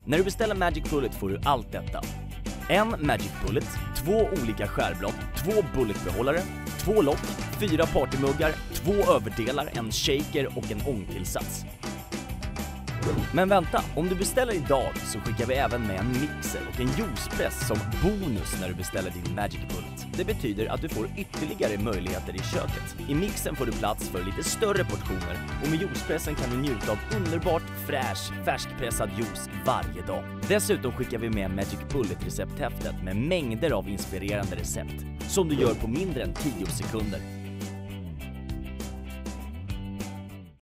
När du beställer Magic Bullet får du allt detta. En Magic Bullet, 2 olika skärblad, 2 bulletbehållare, 2 lock, 4 partymuggar, 2 överdelar, en shaker och en ångtillsats. Men vänta, om du beställer idag så skickar vi även med en mixer och en juicepress som bonus när du beställer din Magic Bullet. Det betyder att du får ytterligare möjligheter i köket. I mixen får du plats för lite större portioner och med juicepressen kan du njuta av underbart fräsch, färskpressad juice varje dag. Dessutom skickar vi med Magic Bullet recepthäftet med mängder av inspirerande recept som du gör på mindre än 10 sekunder.